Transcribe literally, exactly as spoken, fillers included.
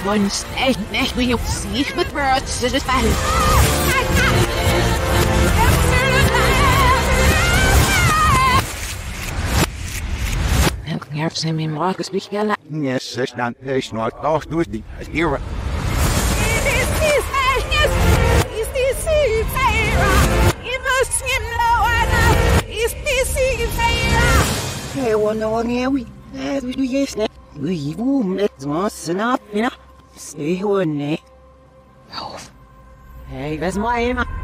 Once echt nicht wie sich mit Words to the fell. Ik nerf ze me morgens beginnen. Yes, is dan is nog toch door die hier. Is this is this Sarah? Even sim lower. Is this Sarah? Hey, one no one here we. As we do yes, ne. We boom, let's once enough, you know. Stay on, ne. Oh. Hey, that's my aim.